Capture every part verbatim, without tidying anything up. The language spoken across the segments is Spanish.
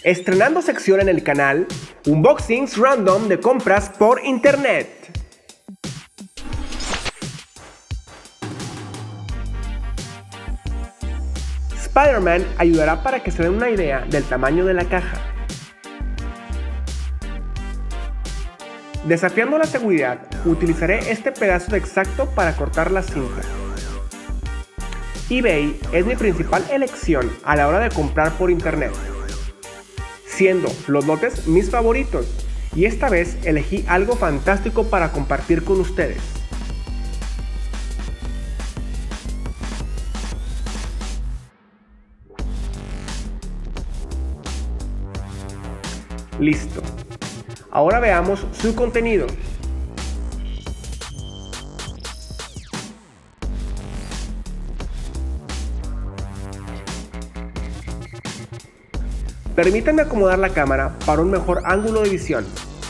Estrenando sección en el canal, unboxings random de compras por internet. Spider-Man ayudará para que se den una idea del tamaño de la caja. Desafiando la seguridad, utilizaré este pedazo de exacto para cortar la cinta. eBay es mi principal elección a la hora de comprar por internet, siendo los lotes mis favoritos, y esta vez elegí algo fantástico para compartir con ustedes. Listo. Ahora veamos su contenido. Permítanme acomodar la cámara para un mejor ángulo de visión.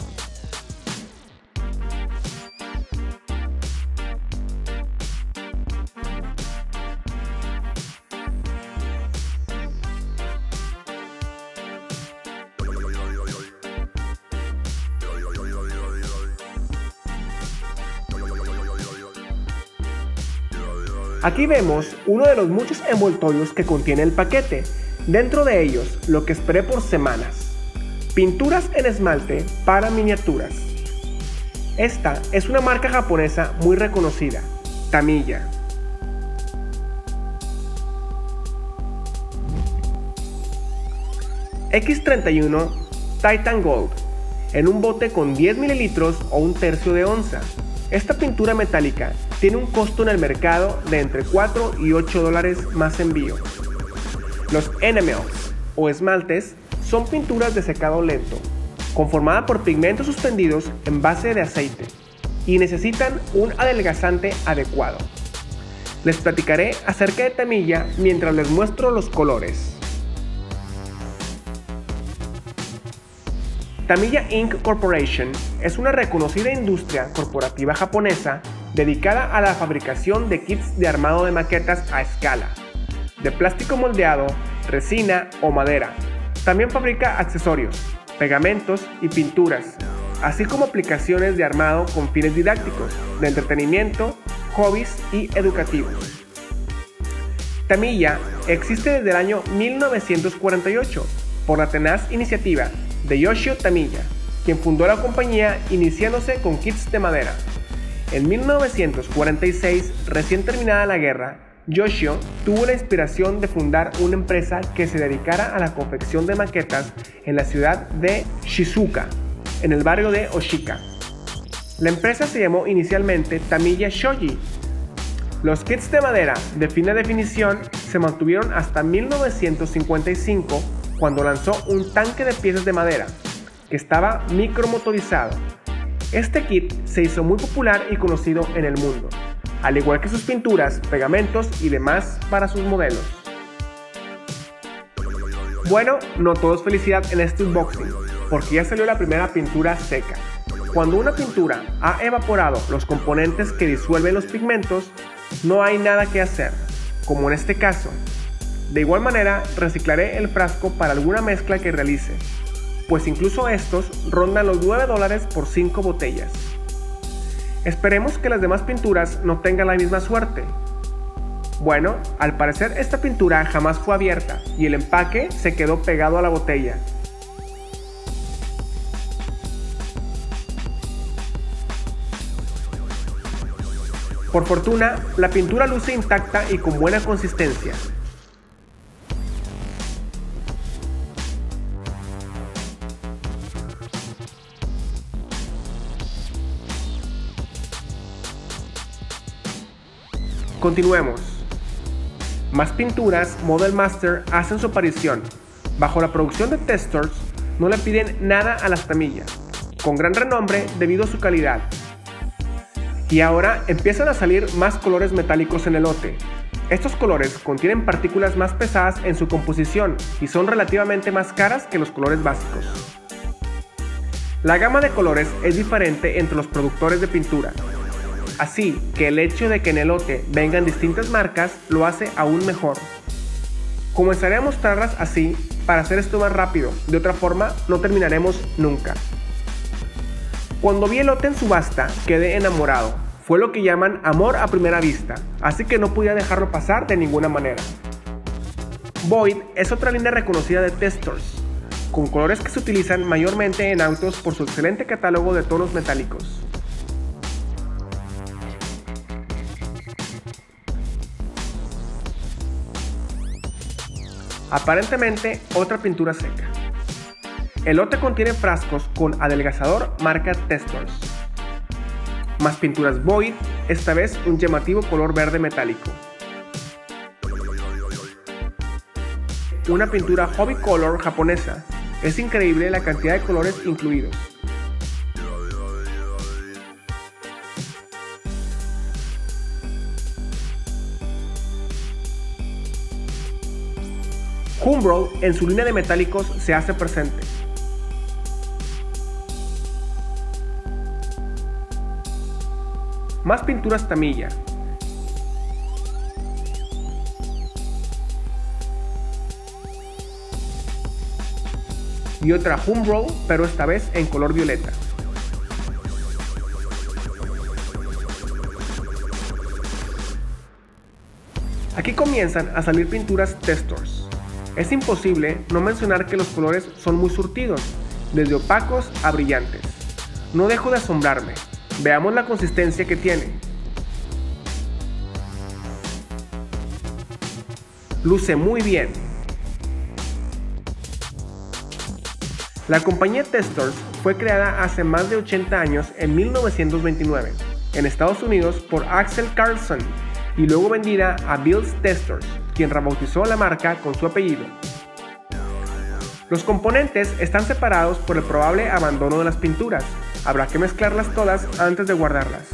Aquí vemos uno de los muchos envoltorios que contiene el paquete. Dentro de ellos, lo que esperé por semanas: pinturas en esmalte para miniaturas. Esta es una marca japonesa muy reconocida, Tamiya. equis treinta y uno Titan Gold, en un bote con diez mililitros o un tercio de onza. Esta pintura metálica tiene un costo en el mercado de entre cuatro y ocho dólares más envío. Los enamels o esmaltes son pinturas de secado lento, conformada por pigmentos suspendidos en base de aceite, y necesitan un adelgazante adecuado. Les platicaré acerca de Tamiya mientras les muestro los colores. Tamiya Ink Corporation es una reconocida industria corporativa japonesa dedicada a la fabricación de kits de armado de maquetas a escala, de plástico moldeado, resina o madera. También fabrica accesorios, pegamentos y pinturas, así como aplicaciones de armado con fines didácticos, de entretenimiento, hobbies y educativos. Tamiya existe desde el año mil novecientos cuarenta y ocho por la tenaz iniciativa de Yoshio Tamiya, quien fundó la compañía iniciándose con kits de madera. En mil novecientos cuarenta y seis, recién terminada la guerra, Yoshio tuvo la inspiración de fundar una empresa que se dedicara a la confección de maquetas en la ciudad de Shizuoka, en el barrio de Oshika. La empresa se llamó inicialmente Tamiya Shoji. Los kits de madera de fina definición se mantuvieron hasta mil novecientos cincuenta y cinco, cuando lanzó un tanque de piezas de madera que estaba micromotorizado. Este kit se hizo muy popular y conocido en el mundo, al igual que sus pinturas, pegamentos y demás para sus modelos. Bueno, no todo es felicidad en este unboxing, porque ya salió la primera pintura seca. Cuando una pintura ha evaporado los componentes que disuelven los pigmentos, no hay nada que hacer, como en este caso. De igual manera, reciclaré el frasco para alguna mezcla que realice, pues incluso estos rondan los nueve dólares por cinco botellas. Esperemos que las demás pinturas no tengan la misma suerte. Bueno, al parecer esta pintura jamás fue abierta y el empaque se quedó pegado a la botella. Por fortuna, la pintura luce intacta y con buena consistencia. Continuemos. Más pinturas Model Master hacen su aparición. Bajo la producción de Testors, no le piden nada a las Tamiya, con gran renombre debido a su calidad. Y ahora empiezan a salir más colores metálicos en el lote. Estos colores contienen partículas más pesadas en su composición y son relativamente más caras que los colores básicos. La gama de colores es diferente entre los productores de pintura. Así que el hecho de que en el lote vengan distintas marcas lo hace aún mejor. Comenzaré a mostrarlas así para hacer esto más rápido, de otra forma no terminaremos nunca. Cuando vi elote en subasta, quedé enamorado. Fue lo que llaman amor a primera vista, así que no podía dejarlo pasar de ninguna manera. Void es otra línea reconocida de Testors, con colores que se utilizan mayormente en autos por su excelente catálogo de tonos metálicos. Aparentemente, otra pintura seca. El lote contiene frascos con adelgazador marca Testors. Más pinturas Void, esta vez un llamativo color verde metálico. Una pintura Hobby Color japonesa. Es increíble la cantidad de colores incluidos. Humbrol en su línea de metálicos se hace presente. Más pinturas Tamiya. Y otra Humbrol, pero esta vez en color violeta. Aquí comienzan a salir pinturas Testors. Es imposible no mencionar que los colores son muy surtidos, desde opacos a brillantes. No dejo de asombrarme. Veamos la consistencia que tiene. Luce muy bien. La compañía Testors fue creada hace más de ochenta años en mil novecientos veintinueve en Estados Unidos por Axel Carlson y luego vendida a Bills Testors, quien rebautizó la marca con su apellido. Los componentes están separados por el probable abandono de las pinturas. Habrá que mezclarlas todas antes de guardarlas.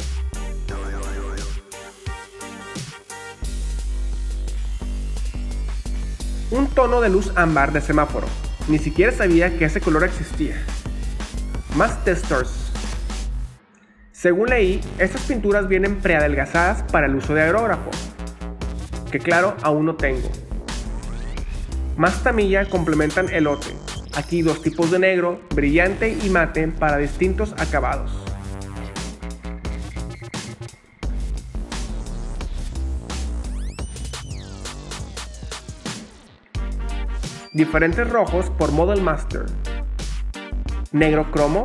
Un tono de luz ámbar de semáforo. Ni siquiera sabía que ese color existía. Más Testors. Según leí, estas pinturas vienen preadelgazadas para el uso de aerógrafo, que claro, aún no tengo. Más Tamiya complementan el lote. Aquí dos tipos de negro, brillante y mate para distintos acabados. Diferentes rojos por Model Master. Negro cromo.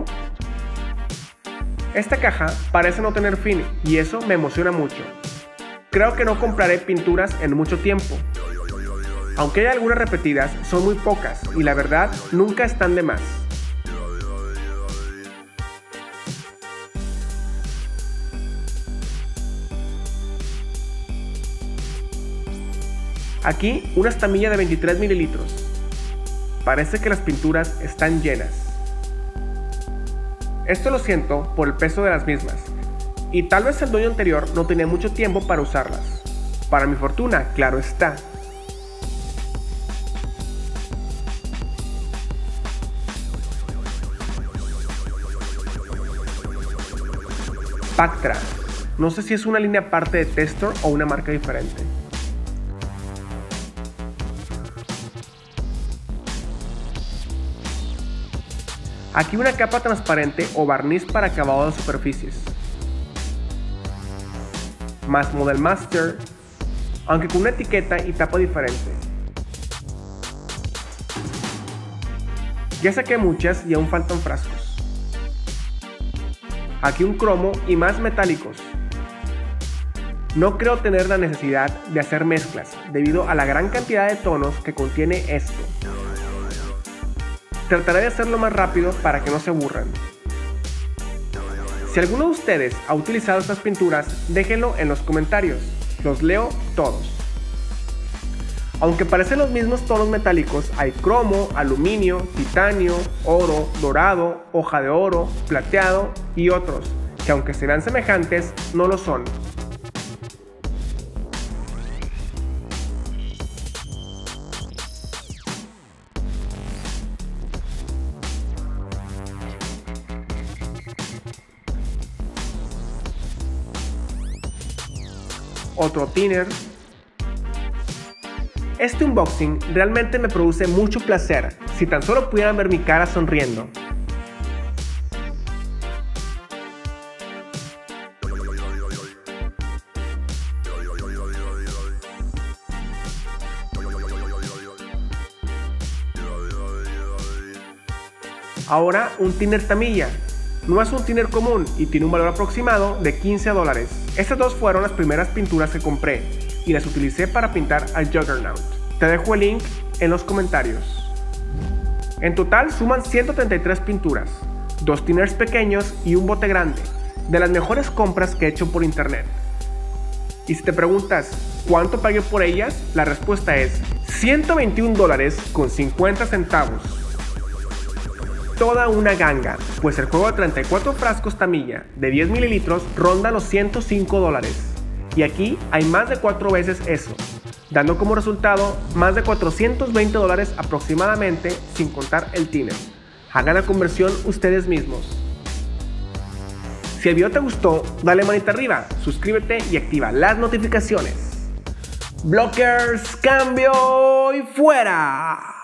Esta caja parece no tener fin y eso me emociona mucho. Creo que no compraré pinturas en mucho tiempo. Aunque hay algunas repetidas, son muy pocas y la verdad nunca están de más. Aquí unas Tamiya de veintitrés mililitros. Parece que las pinturas están llenas. Esto lo siento por el peso de las mismas, y tal vez el dueño anterior no tenía mucho tiempo para usarlas. Para mi fortuna, claro está. Pactra. No sé si es una línea aparte de Testor o una marca diferente. Aquí una capa transparente o barniz para acabado de superficies. Más Model Master, aunque con una etiqueta y tapa diferente. Ya saqué muchas y aún faltan frascos. Aquí un cromo y más metálicos. No creo tener la necesidad de hacer mezclas debido a la gran cantidad de tonos que contiene esto. Trataré de hacerlo más rápido para que no se aburran. Si alguno de ustedes ha utilizado estas pinturas, déjenlo en los comentarios. Los leo todos. Aunque parecen los mismos tonos metálicos, hay cromo, aluminio, titanio, oro, dorado, hoja de oro, plateado y otros, que aunque se vean semejantes, no lo son. Otro thinner, Este unboxing realmente me produce mucho placer, si tan solo pudieran ver mi cara sonriendo. Ahora un thinner Tamiya. No es un thinner común y tiene un valor aproximado de quince dólares. Estas dos fueron las primeras pinturas que compré y las utilicé para pintar al Juggernaut. Te dejo el link en los comentarios. En total suman ciento treinta y tres pinturas, dos thinners pequeños y un bote grande, de las mejores compras que he hecho por internet. Y si te preguntas cuánto pagué por ellas, la respuesta es ciento veintiún dólares con cincuenta centavos. Toda una ganga, pues el juego de treinta y cuatro frascos Tamiya de diez mililitros ronda los ciento cinco dólares. Y aquí hay más de cuatro veces eso, dando como resultado más de cuatrocientos veinte dólares aproximadamente sin contar el thinner. Hagan la conversión ustedes mismos. Si el video te gustó, dale manita arriba, suscríbete y activa las notificaciones. Blockers, cambio y fuera.